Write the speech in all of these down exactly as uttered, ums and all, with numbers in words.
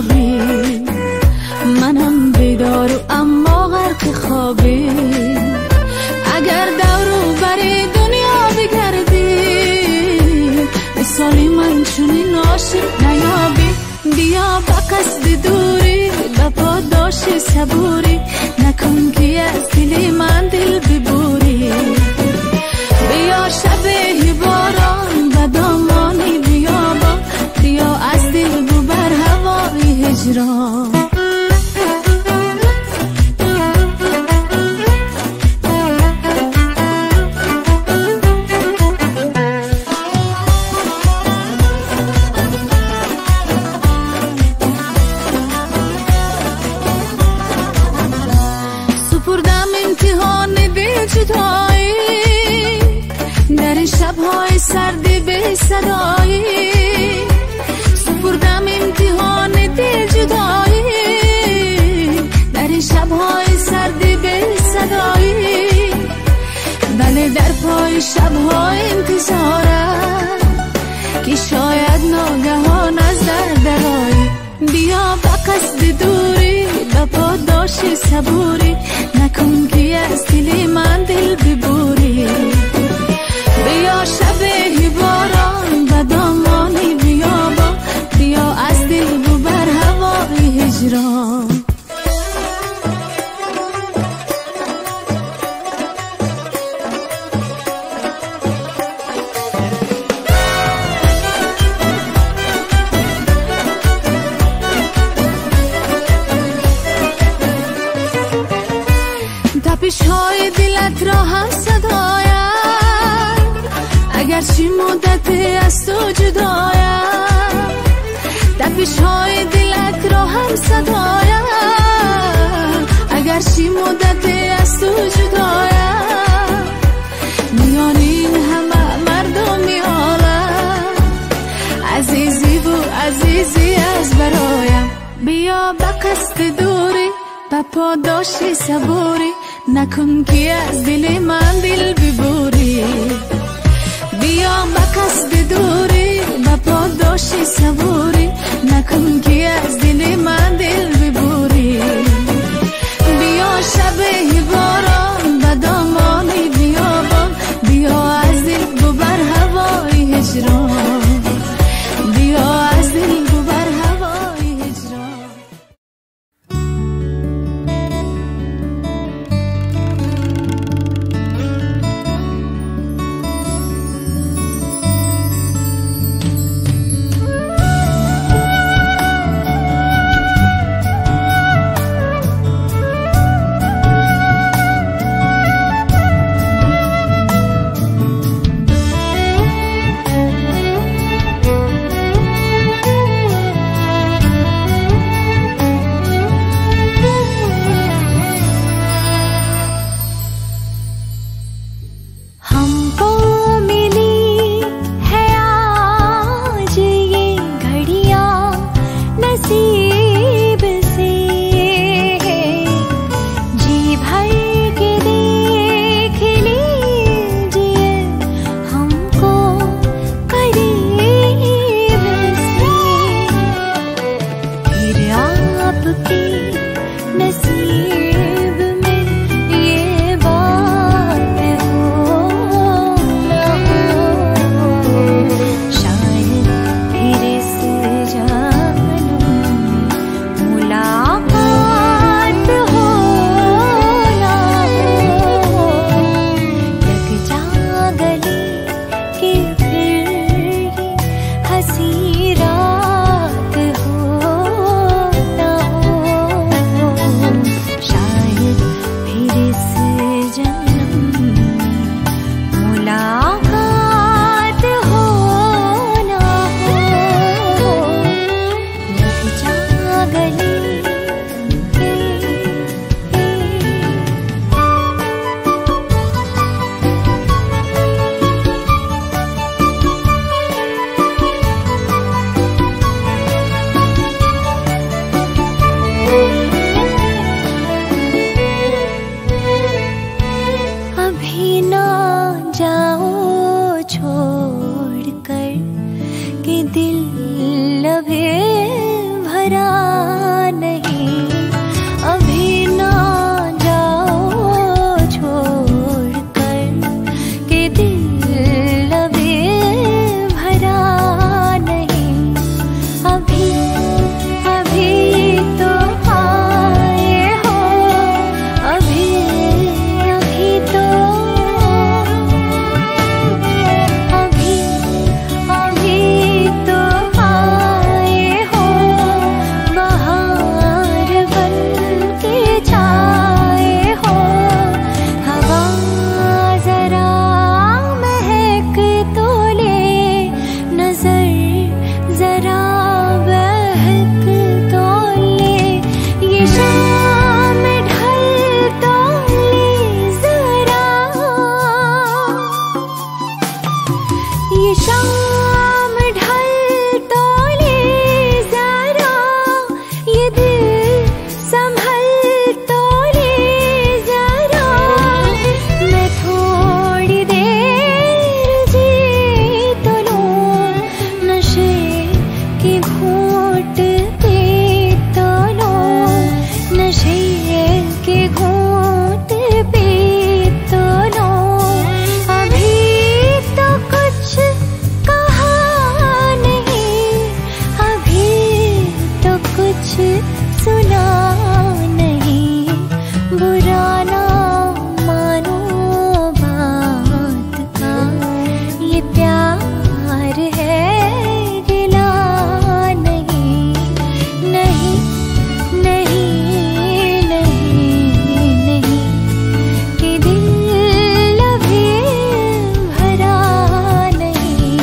خوابی، منم بیدارو اما غرق خوابی. اگر دورو بری دنیا بگردی، مثالی من چونین عاشق نیابی. بیا با قصد دوری با پاداش صبوری، نکن که از دل من دل ببوری. بیا شب باران و دامانی بیابان، بیا از دل ببر هوای هجران. سپردم امتحان دل جدایی، در این شب‌های سردی به صدایی. سپردم امتحان دل جدایی، در این شب‌های سردی به صدایی. بله در پای شب‌های انتظارم که شاید ناگهان از در درایی. بیا با قصد دوری با پاداش صبوری، نکن که از دل من دل ببوری. بیا شب باران و دامانی بیابان، بیا از دل ببر هوای هجران. تپش های دلت را هم صدایم، اگرچه مدت از تو جدایم. تپش های دلت را هم صدایم، اگرچه مدت از تو جدایم. میان این همه مردمی عالم، عزیزی و عزیزی از برایم. بیا با قصد دوری با پاداش صبوری، نکن که از دل من دل ببوری. بیا با قصد دوری با پاداش صبوری، نکن که از دل من دل ببوری. بیا شب باران و دامانی بیابان، بیا از دل ببر هوای هجران. بیا از دل ببر هوای هجران. दिल लबे भरा शाम ढल तो ले जरा, ये दिल संभल तो ले जरा। मैं थोड़ी देर जी तो लूं, नशे की घूंट पे तो लूं, नशे की घूंट पे तो लूं। अभी तो कुछ कहा नहीं, अभी तो कुछ सुना नहीं। बुरा ना मानो बात का, ये प्यार है गिला नहीं। नहीं नहीं नहीं नहीं, कि दिल अभी भरा नहीं।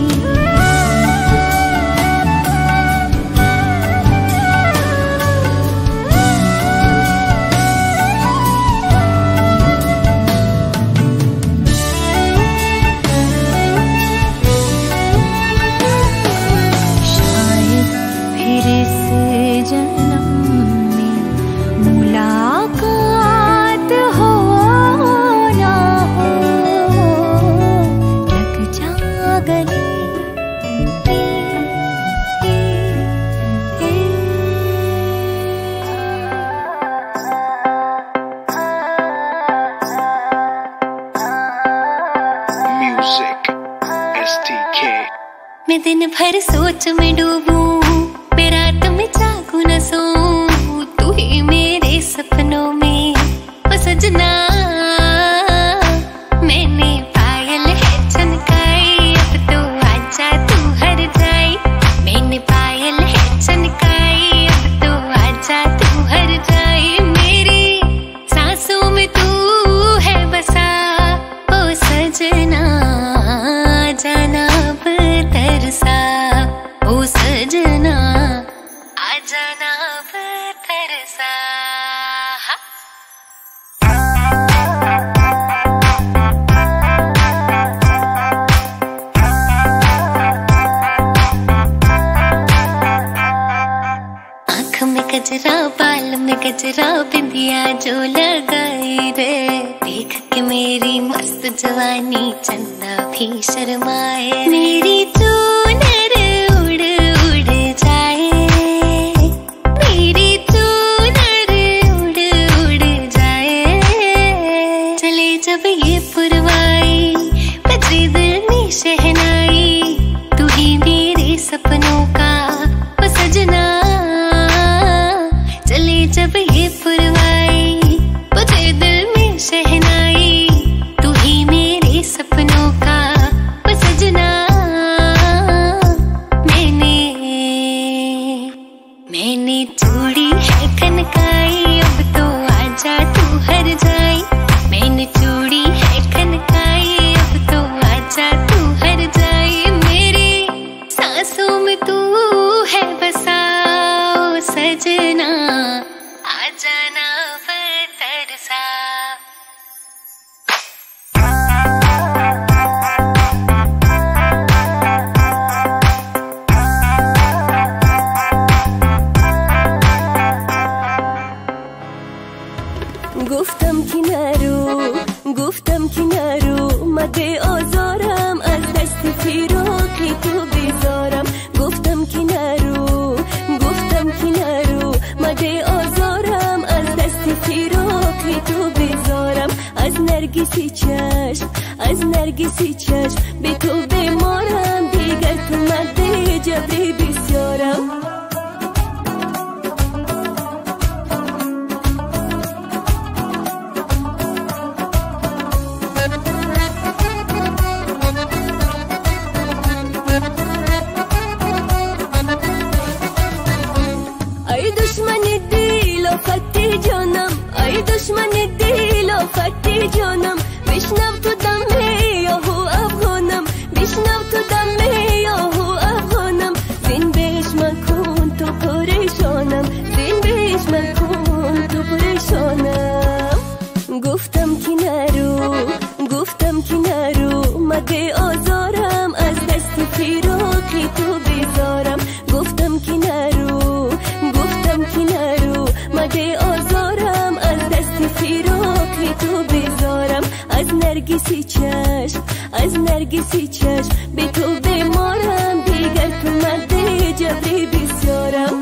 शायद फिर इस जन्म में मुलाकात हो ना हो, लग जा गले। Music S T K। मैं दिन भर सोच में डूबूं, मैं रात में जागूं न सोऊं, तू ही मेरे सपनों में ओ सजना। मैंने पायल है चमकाई, अब तो आजा तू हर जाए। मैंने पायल है चमकाई, अब तो आजा तू हर जाए। मेरी सांसों में तू है बसा ओ सजना, जाना अब तरसा ओ सजना, आ जाना अब तरसा। आँख में गजरा, बाल में गजरा, बिंदिया जो लगाई रे, देख के मेरी मस्त जवानी चंदा भी शर्माए। मेरी चूनर उड़ उड़ जाए, मेरी चूनर उड़ उड़ जाए। चले जब ये पुरवाई, बजे दिल में शहनाई, तू ही मेरे सपनों का ओ सजना। चले जब ये पुरवाई, बजे दिल में शहनाई, तू ही मेरे सपनों का ओ सजना। मैंने मैंने चूड़ी है खनकाई, अब तो आजा तू हर जाए। मैंने चूड़ी है खनकाई, अब तो आजा तू हर जाए। मेरी सांसों में तू है बसा ओ सजना, आ जाना अब तरसा। گفتم که نرو، گفتم که نرو، مده آزارم از دست فراقی تو بیزارم. گفتم که نرو، گفتم که نرو، مده آزارم از دست فراقی تو بیزارم. از نرگسی چشم، از نرگسی چشم، به تو بیمارم، دیگر تو مده جبری بسیارم. ای دشمن دل و فتی جانم، ای دشمن دل و فتی جانم، بشنو تو دم یاهو افغانم، بشنو تو دم یاهو افغانم. زین بیش من کن تو پریشانم، زین بیش من کن تو پریشانم. گفتم که نرو، گفتم که نرو، مده آزارم از نرگسی چشم از نرگسی چشم به تو بمارم دیگر تو مده جبری بسیارم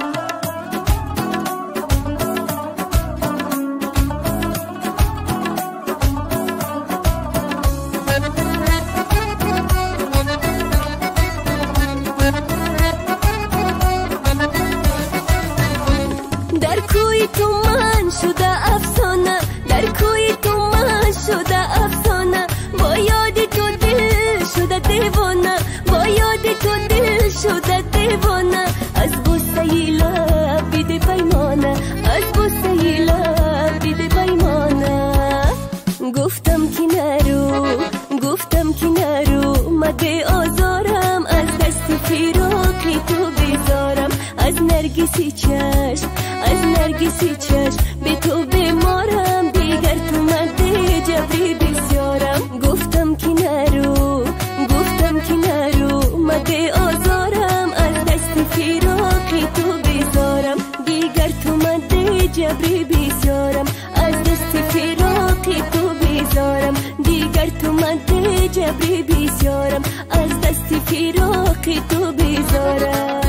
در کوی تو من شده افسانه در کوی تو من شده افسانه با یاد تو دل شده دیوانه با یاد تو دل شده دیوانه از بوسه لب بیده پیمانه از بوسه لب بیده پیمانه گفتم که نرو گفتم که نرو مده آزارم از دست فراقی تو بیزارم از نرگسی چشم از نرگسی چشم به تو بمارم دیگر تو مده جبری بسیارم گفتم که نرو گفتم که نرو مده آزارم از دست فراقی تو بیزارم دیگر تو مده جبری بسیارم از دست فراقی تو بیزارم دیگر تو مده جبری بسیارم از دست فراقی تو بیزارم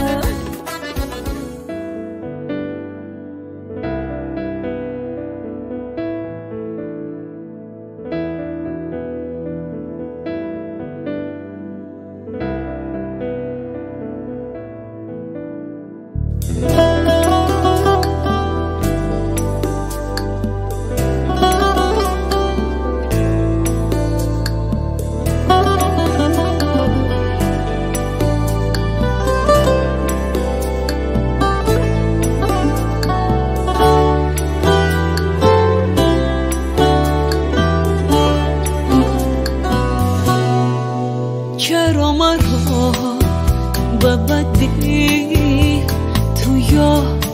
چرا مرا به بدی تو یاد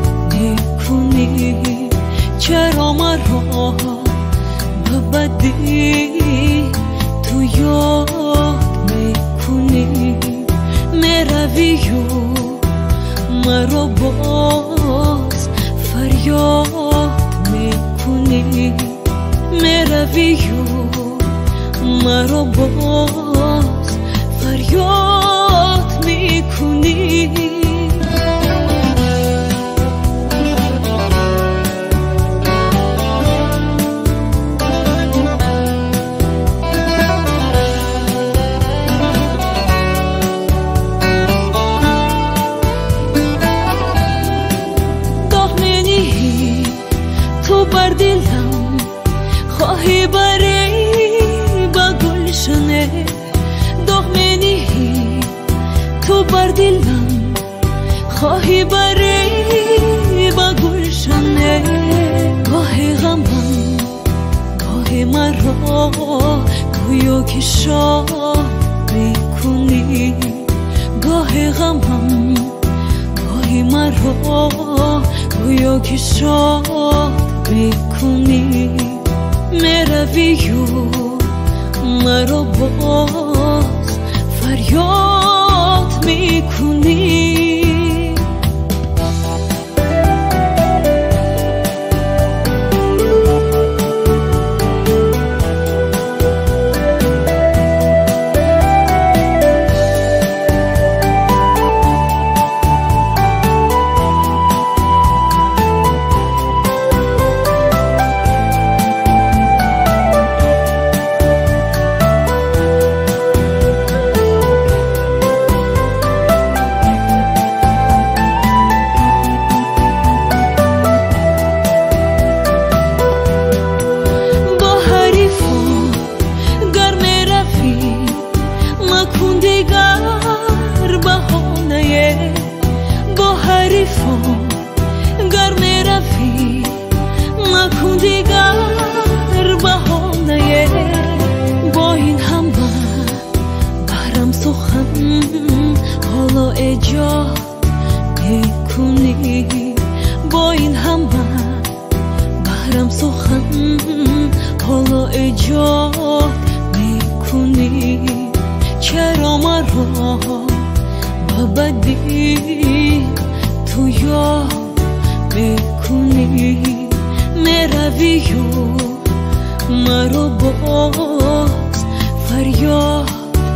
میکنی چرا مرا به بدی تو یاد میکنی میروی و مرا باز فریاد میکنی میروی و مرا باز فریاد میکنی دامنی تو بر دلم خواهی بری با گلشنه دامنی تو بر دلم خواهی بری با گلشنه گاه غمم گاه مرا گویا که شاد میکنی گاه غمم گاه مرا گویا که شاد میکنی میروی و مرا باز فریاد میکنی گر میروی مکن دیگر بهانه با این همه برم سخن حالا ایجاد میکنی با این همه برم سخن حالا ایجاد میکنی چرا مرا با بدی تو یاد میکنی میروی و مرا باز فریاد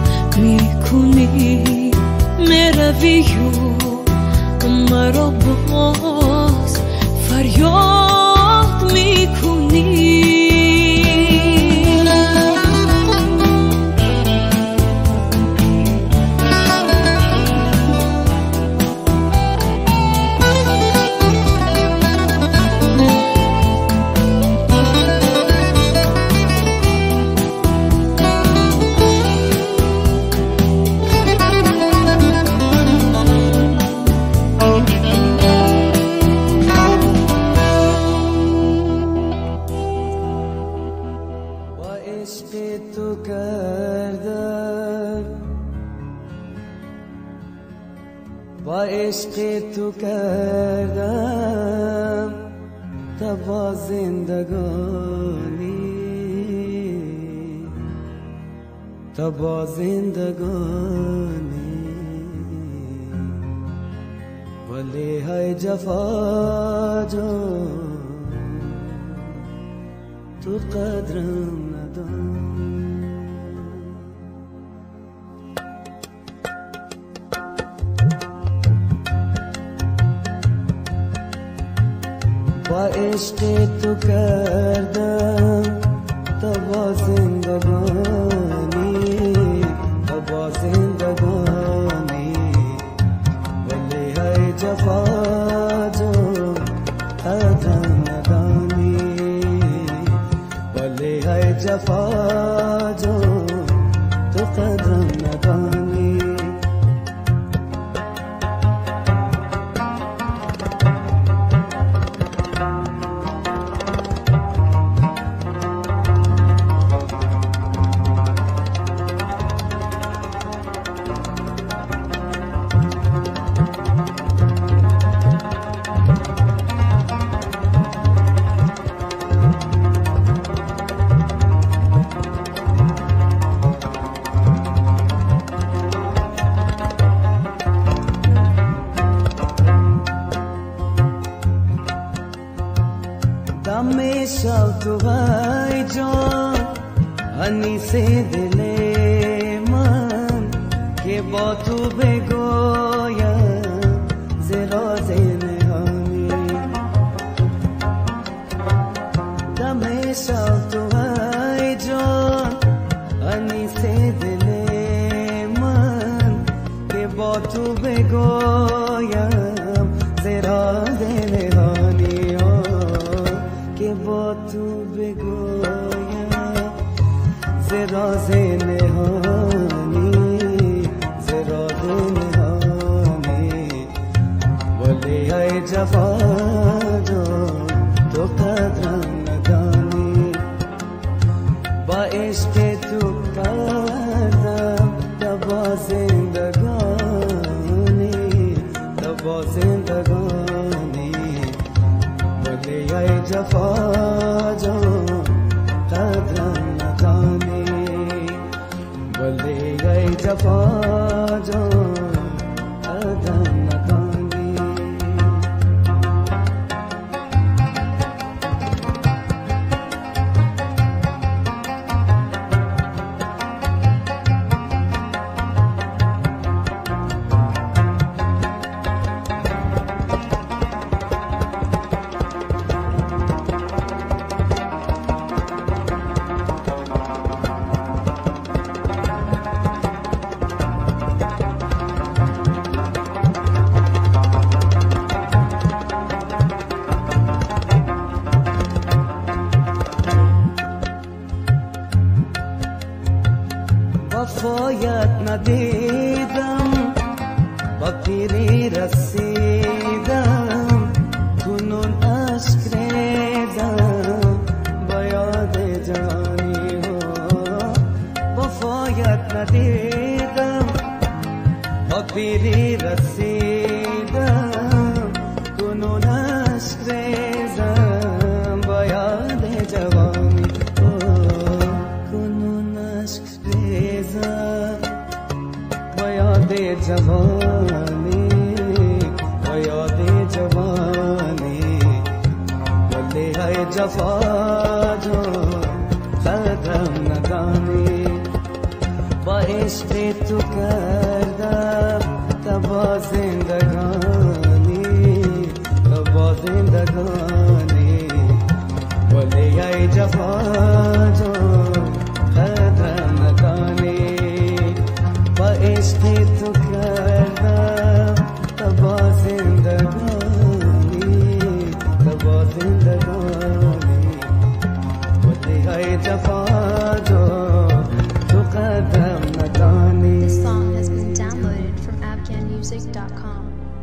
میکنی، میروی و مرا باز فریاد میکنی. با عشق تو کردم تبا زندگانی، تبا زندگانی. ولی های جفا جان تو قدرم ندان. با عشق تو کردم تبا زندگانی، تبا زندگانی. ولی های جفا جان قدرم ندانی، ولی های جفا جان تو قدرم ندانی. دم شب تو های جان انیس دل من که با تو بگویم ز راز نهانی. دم شب تو های جان انیس دل من که با تو بگویم ز راز نهانی، که با تو بگویم ز راز نهانی، ز راز نهانی. ولی ای جفا جان تو قدرم ندانی. با عشق تو کردم تبا زندگانی، تبا زندگانی. ولی ای جفا جان قدرم ندانی، ولی ای جفا جان قدرم ندانی. وفایت ندیدم با پیری رسیدم، کنون عشق ریزم با یاد جوانی. وفایت ندیدم با پیری رسیدم، کنون عشق ریزم با یاد جوانی. کنون عشق ریزم با یاد جوانی، با یاد جوانی. ولی های جفا جان इश्क़ तू करदा तबा जिंदगानी तबा जिंदगानी बोले आई जफा जो कदर न काने इश्क़ तू करदा तबा जिंदगानी तबा जिंदगानी बोले आई जफा जो तू कदम न काने। This song has been downloaded from afghan music dot com.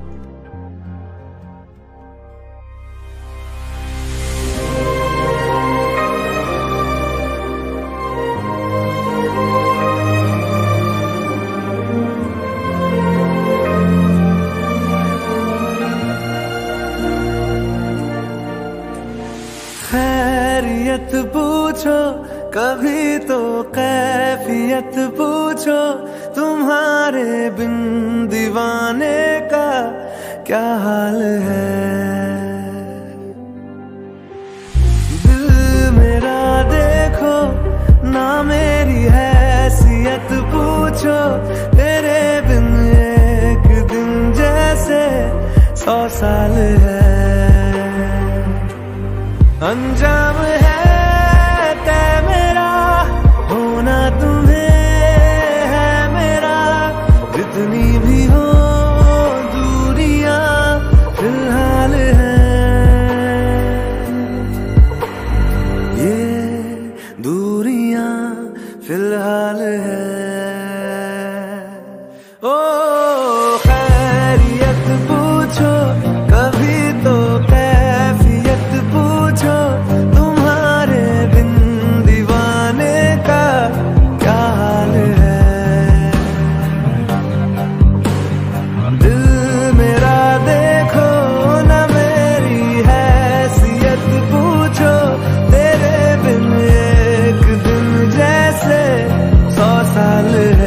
खैरियत पूछो कभी तो कैफियत पूछो तुम्हारे बिन दीवाने का क्या हाल है। दिल मेरा देखो ना मेरी हैसियत पूछो तेरे बिन एक दिन जैसे सौ साल है। अंजाम है तय मेरा होना तुम्हें है मेरा जितनी भी हो दूरियां फिलहाल है। ये दूरियां फिलहाल है। ओ खैरियत पूछो कभी तो कैफियत पूछो तुम्हारे बिन दीवाने का क्या हाल है। दिल मेरा देखो ना मेरी हैसियत पूछो तेरे बिन एक दिन जैसे सौ साल है।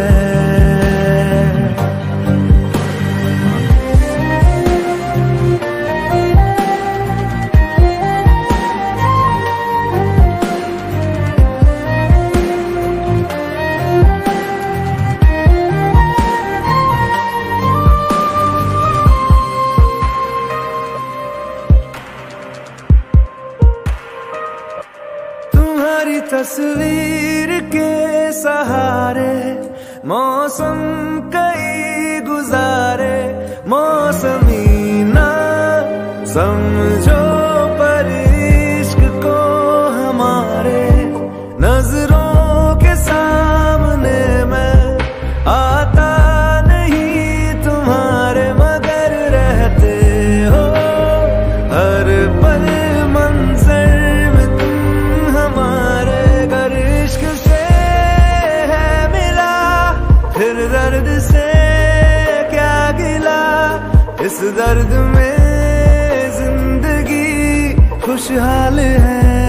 तुम्हारी तस्वीर के सहारे मौसम कई गुजारे मौसमी ना समझो पर इश्क को हमारे नजरों के सामने मैं आता नहीं तुम्हारे मगर रहते हो हर पल मंजर में तुम हमारे। गर इश्क से है मिला फिर दर्द से क्या गिला इस दर्द में जिंदगी खुशहाल है।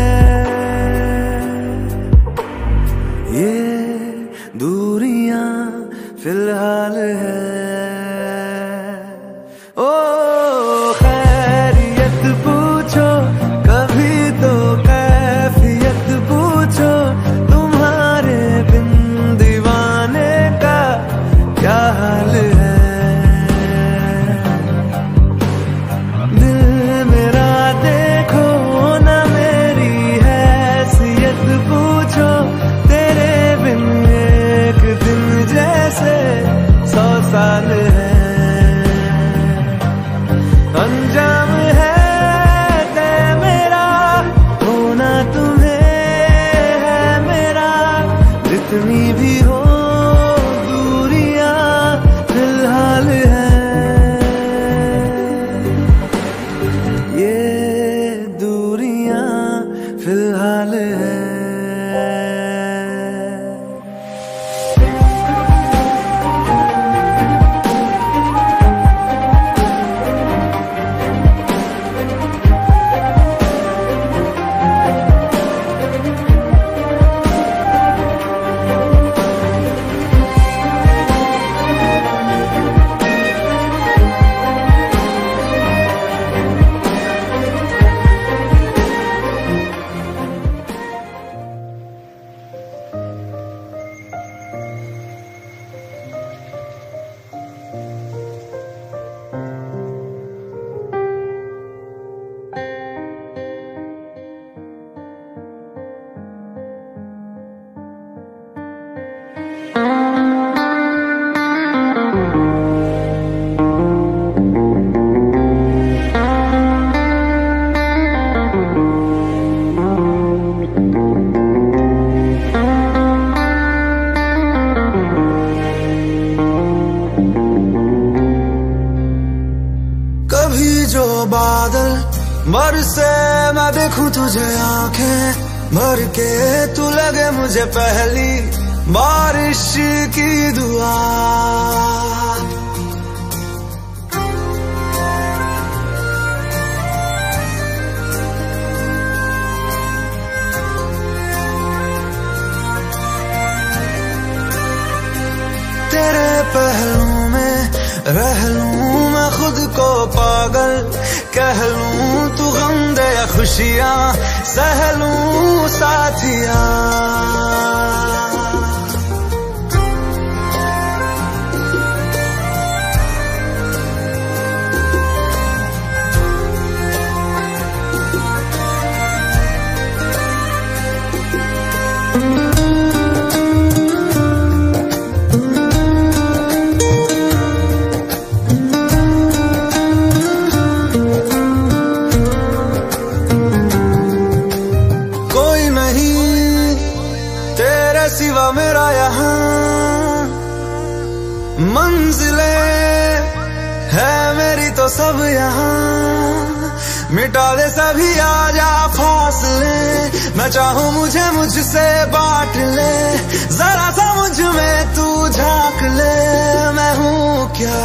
ये दूरियां फिलहाल है। ओ खैरियत पूछो कभी तो कैफियत पूछो तुम्हारे बिन दीवाने का क्या हाल है। दिल मेरा देखो ना मेरी हैसियत पूछो तेरे बिन एक दिन जैसे सौ साल है। अंजाम है तय मेरा होना तुम्हें है मेरा जितनी भी हो दूरियां फिलहाल है। ये दूरियां फिलहाल है। बरसे मैं देखूं तुझे आंखें भर के, तू लगे मुझे पहली बारिश की दुआ। तेरे पहलू में रह लूं मैं खुद को पागल, कह लूं तू गम दे या खुशियां सह लूं साथिया। सिवा मेरा यहाँ मंजिले है मेरी तो सब यहाँ, मिटा दे सभी आजा फासले, मैं चाहूँ मुझे मुझसे बांट ले, जरा सा मुझ में तू झांक ले, मैं हूँ क्या।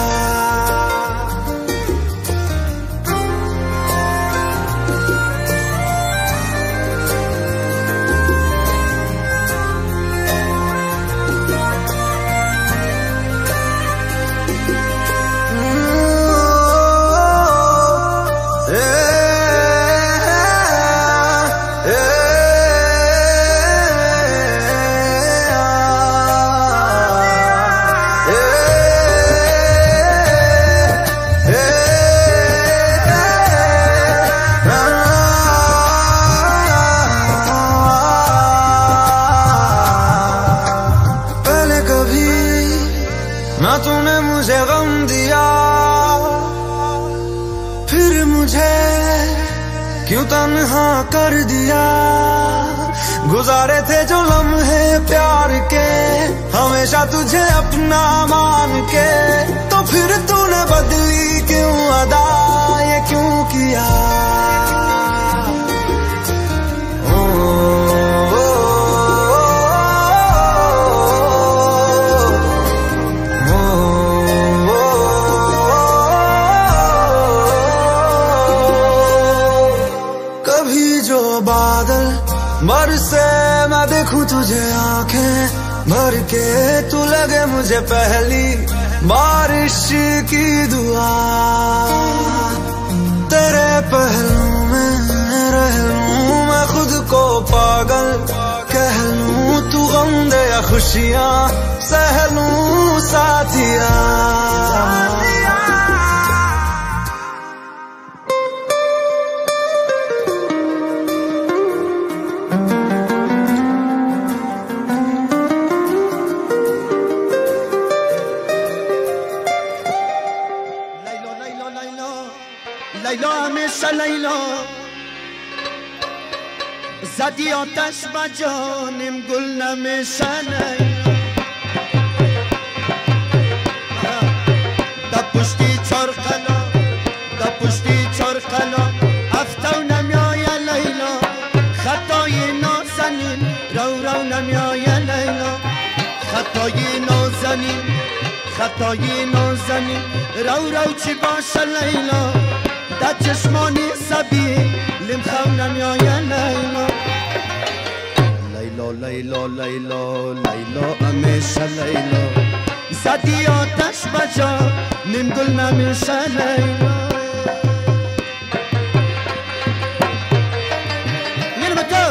ना तूने मुझे गम दिया, फिर मुझे क्यों तन्हा कर दिया। गुजारे थे जो लम्हे प्यार के, हमेशा तुझे अपना मान के, तो फिर तूने बदली क्यों अदा, ये क्यों किया। बादल बरसे मैं देखूं तुझे आंखें भर के, तू लगे मुझे पहली बारिश की दुआ। तेरे पहलू में रह लूं मैं खुद को पागल, कह लूं तू गम दे या खुशियां सह लूं साथिया। لیلا همیشه لیلا زدی آتش با جانم گل نمیشه لیلا دا پشتی چرخلا دا پشتی چرخلا افتو نمیای لیلا خطای نازنین رو رو نمیای لیلا خطای نازنین خطای نازنین رو رو چی باشه لیلا دا چشمانی سبی لیم خونم یا یا لیلا لیلا لیلا لیلا لیلا همیشه لیلا زدی آتش بجا نیم گل نمیشه لیلا میرم تو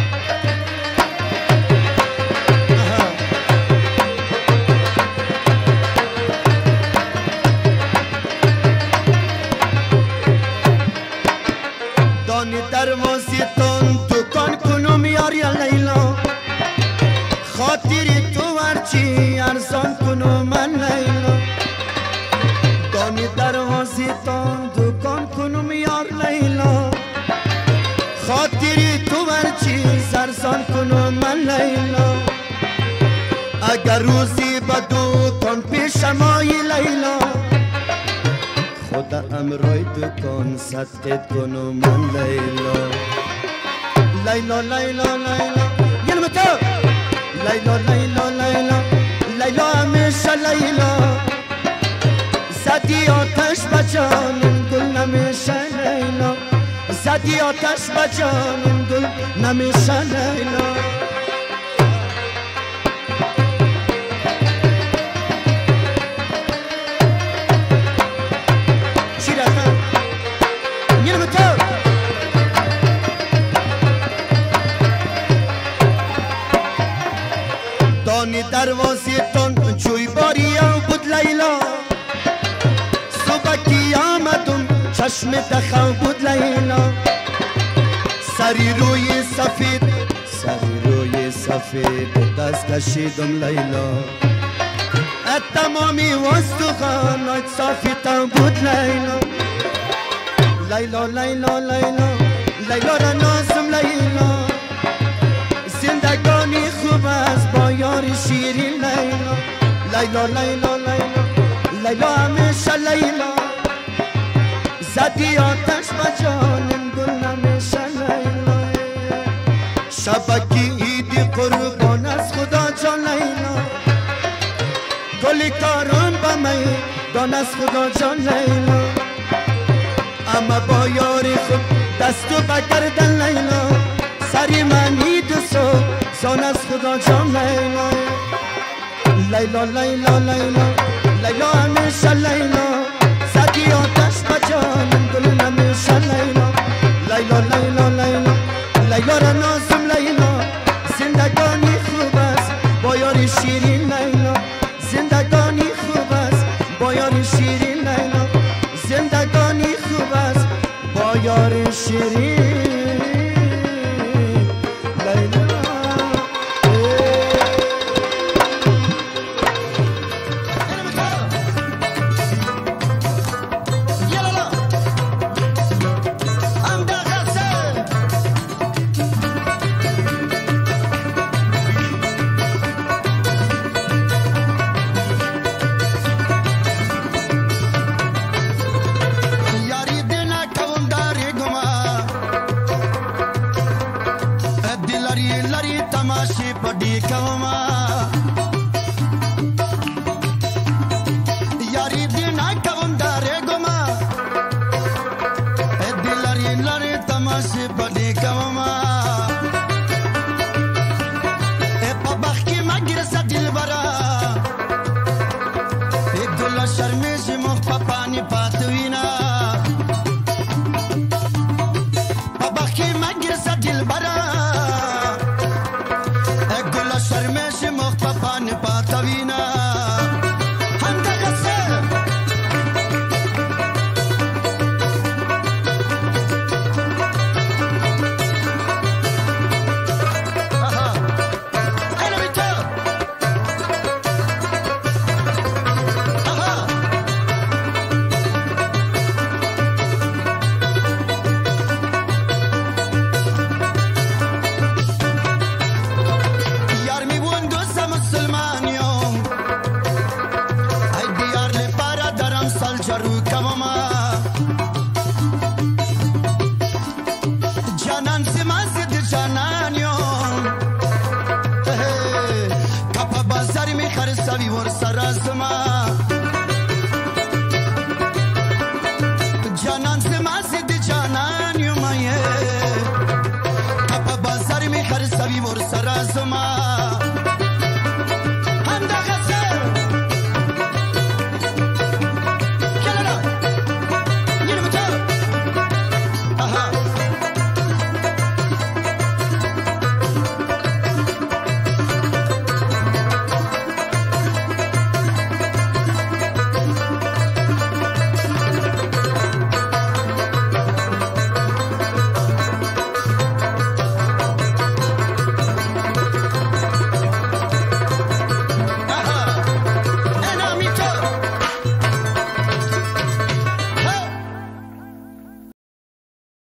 دروازه تون دکان کنم یار یا لیلا خاطری تو ورچی ارزان کنم من لیلا دانی دروازه تون دکان کنم یار لیلا خاطری تو ورچی ارزان کنم من لیلا اگر روزی با دکان پیش مای لیلا خدا امروی تو کن صدقت کنو من لیلا لیلا لیلا لیلا گلم تو لیلا لیلا لیلا لیلا همیشه لیلا زدی آتش بجانم گل نمیشه لیلا زدی آتش بجانم گل نمیشه لیلا دانی دروازی تون جوی باریم بود لیلا صبح کی آمدم چشم دخم بود لیلا سری روی سفید سری روی سفید دست کشیدم لیلا تمامی وستخانات صافی تن بود لیلا لیلا لیلا لیلا لیلا را نازم لیلا زندگانی خوب است با یار شیرین لیلا لیلا لیلا لیلا لیلا همیشه لیلا زدی آتش با جانم گل نمیشه لیلا شبکی عیدی قربان از خدا جان لیلا گلی کارم با می دان از خدا جان لیلا اما با یاری خود دستو بگردن لیلا سری منی دوستو زان از خدا جان لیلا لیلا لیلا لیلا لیلا همیشه لیلا زدی آتش بجانم گل نمیشه لیلا لیلا لیلا لیلا لیلا را نازم لیلا زندگانی خوب است با یاری شیرین لیلا زندگانی خوب است با یاری شیرین لیلا زندگانی خوب است با یاری شیرین Kapa bazar mi khar savi vor sarazma